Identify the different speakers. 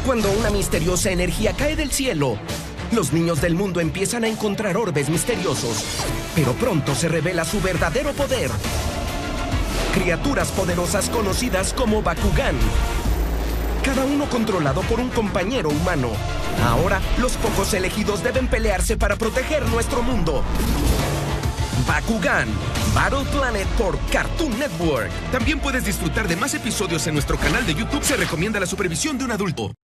Speaker 1: Cuando una misteriosa energía cae del cielo, los niños del mundo empiezan a encontrar orbes misteriosos, pero pronto se revela su verdadero poder. Criaturas poderosas conocidas como Bakugan, cada uno controlado por un compañero humano. Ahora, los pocos elegidos deben pelearse para proteger nuestro mundo. Bakugan, Battle Planet por Cartoon Network.
Speaker 2: También puedes disfrutar de más episodios en nuestro canal de YouTube. Se recomienda la supervisión de un adulto.